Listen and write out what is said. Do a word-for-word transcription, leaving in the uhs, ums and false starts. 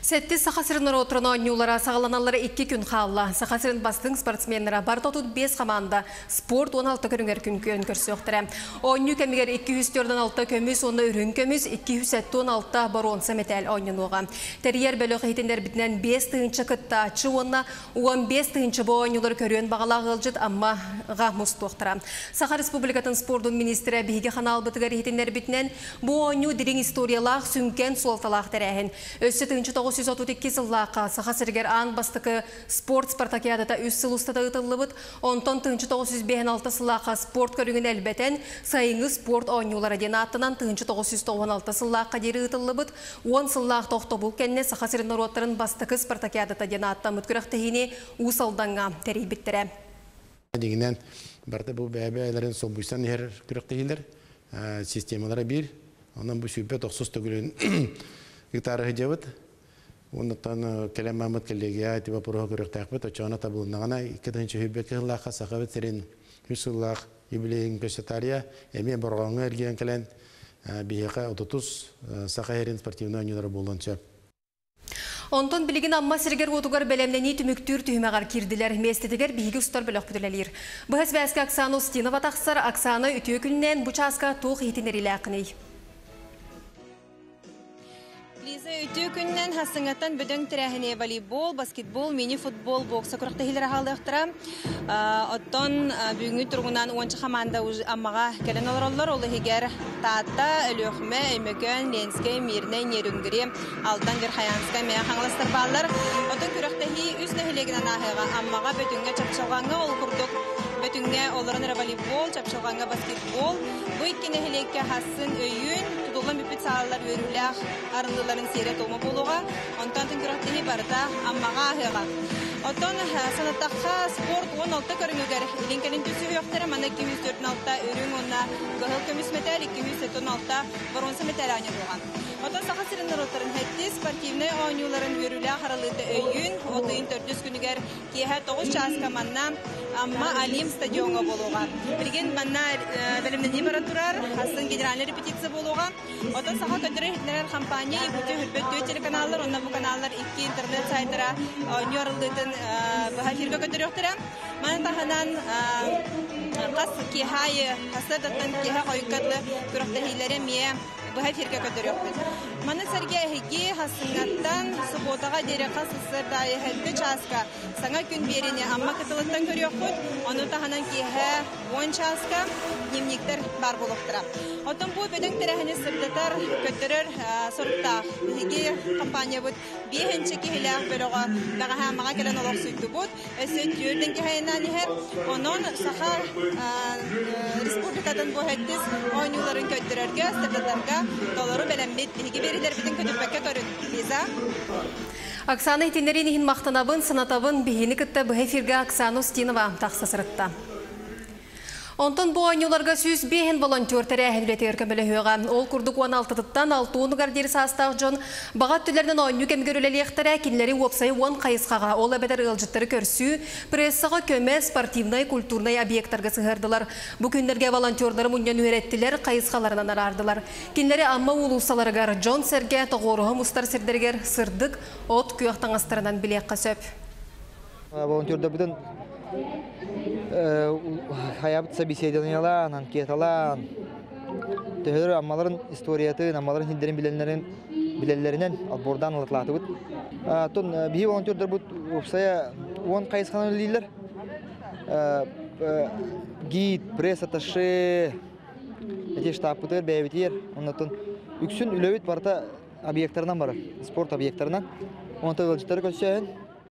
Сәтті сақасырыныр отырына ойнулара сағаланалары екі күн қалла. Сақасырын бастың спортсменлера бар тотуд бес команда спорт он алты көріңер күн көн көрсі өқтірі. Ойну кәмігер екі жүз төрт алты көміз, оны үрін көміз екі жүз он алты баронса метал ойнынуға. Тәрiyер бөлі қейтіндер бітінен бес тығынчы күтті ачы онына он бес тығынчы бұл ойнулар көрін бағала ғылжыт амма ға мұсты өқтірі. Сақа Республикатын спордың министрі бейге қанал бұтығар ейтіндер бітінен бұл ойну дирин историялақ сүнкен суалталақ тәрәхін. Өсі тығынчы тоғыз жүз отыз екі сыллаққа Сақасыргер ан бастықы спорт спартакиадата үс сыл ұстата ұтылыбыт, онтон тығынчы тоғыз жүз алты сыллаққа спорт көрігін әлбәтен сайыңы спорт ойнулары ден аттынан тығынчы тоғыз жүз тоқсан алты сыллаққа дері ұтылыбыт, он сыллақ тоқты бұл кәнне Сақасырын роттарын бастықы спартакиадата ден аттан мұткүріқтігіне ұсалданға тәрей біттірі. Дегенен барды бұл бәбі айларын собуйсан ер күріқтігілер системалары бір, онан бұл сүйбе тоқсыз түгілін гитары жабыт. Ондан келем Мамыт келлеге тиба пурга көрөктәкбет, очона табылнагана икенче хөбекке лаха сахабет серин хүсуллах иблең көсөтария, эме боргоңга эрген келен бияка отыз сахарин спортивный ойнолары болганча. Онтон билигин амма сиргер отугар белемнени түмүктүр түймөгөр кирдилер, местетигер биги устар бөлөк бүтүлелер. Бу хәсбәскә Оксана Устинова тахсар, Оксана үтү күннән бу часка тух итинериләкни. Лиза үтү күннән хасыңаттан бүдәң тирәһенә волейбол, баскетбол, мини-футбол, бокс көрәктә хиләр халыктыра. Оттон бүгүнкү тургунан онынчы команда аммага келен алырлар, ул хигәр Тата, Өлөхмә, Эмекөн, Ленскә, Мирнә, Нерүнгире, Алдан Герхаянска мен хаңластар баллар. Оттон көрәктә хи үз нәһилегенә нахыга аммага бөтөнгә чапчалганга ул курдук. Бөтөнгә оларын волейбол, чапчалганга баскетбол. Бу ике нәһилеккә хасын өйүн, тутулган бипит саалар өрүләх, арындыларын сере тома булуга, онтан көрәктә барда аммага ахыга. Оттон санаттакка спорт он алты көрүнгөр илинкелин төсү яктары мана iki yüz dört алты өрүң онна гыл көмүс металл iki yüz on алты бронза металл айнылган. Оттон Сақасырын роттарын хәтти спортивный ойнуларын өрүлә харалыты өйүн отын төрт жүз күнүгөр киһә тогуз часка манна амма Алим стадионга болуга. Билген манна белемнәни бара турар, хасын генеральный репетиция болуга. Оттон Саха көтөрәләр компания бүтән хөрбәт телеканаллар, онда бу каналлар ике интернет сайтлары ойнарлыгын бахирга көтөрәктәр. Мана таханан кас киһае хасадаттан киһә кайкатлы күрәктәһиләре мие бахирга көтөрәктәр. Мана сәргә һиге хасынгаттан субботага дере касысы дайы хәлбе часка саңа күн берене амма кытылыктан көрәкбет. Аны таханан киһә он часка дневниктер бар булып тора. Оттон бу бедән тәрәһенә сырдатар көтөрөр сортта һиге компания бут бехенче киһеләр беләгә дага һәммәгә келән алар сөйдү бут. Эсе җөрдән киһәнә нихәр онон Саха республикадан бу хәттис ойнуларын көтөрергә сырдатарга доллары белән бит һиге бериләр битен көтөрбәккә көрүн. Лиза Оксана итинерин мактанабын, санатабын бихини кытта бу эфирге Оксана Устинова тахсасырытта. Онтон бу ойнуларга сүз бехен волонтер тәрәһиләтер көмөлөһөгә. Ол курдук он алты-тан алты гардир састак жон багат түләрнән ойну кемгөрүләлектәре кинләре опсай он кайыскага ол әбәдәр ылҗыттыры көрсү, прессага көмә спортивный, культурный объектларга сыгырдылар. Бу көннәргә волонтерлар муньян өйрәттеләр, кайыскаларынан арардылар. Кинләре амма улусаларга Джон Сәргә тогорыгы мустар сердергер сырдык от күйәктән астырынан билек касып. Волонтерда бүтән Хаябыт собеседованиялар, анкеталар, төһөр аммаларын историятын, аммаларын хиндерин биленлерин билеллеринен отбордан алытлатыбыт. Тон бии волонтердер бут опсая он кайысканы лилер. Гид, пресс-атташе, эти штаб-путер, бәйбитер, оннан үксүн үлөбит барта объекттарынан бар, спорт объекттарынан. Онтан ылжыттары көтсөйін.